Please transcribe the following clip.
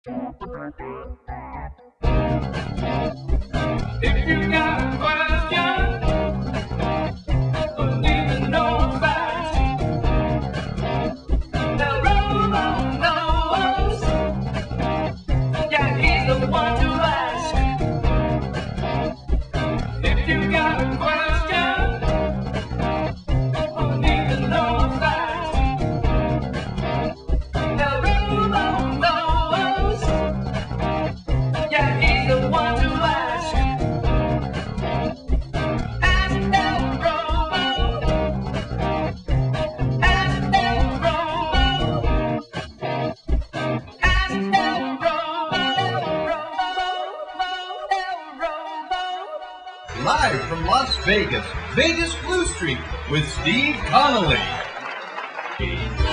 If you got a question, don't need to know about El-Robo knows. Yeah, he's the one to ask. If you got a question, don't need to know about El-Robo knows. Yeah, he's the one to ask. Ask El-Robo. Ask El-Robo. Ask El-Robo. El-Robo. Live from Las Vegas, Vegas Blue Street with Steve Connolly.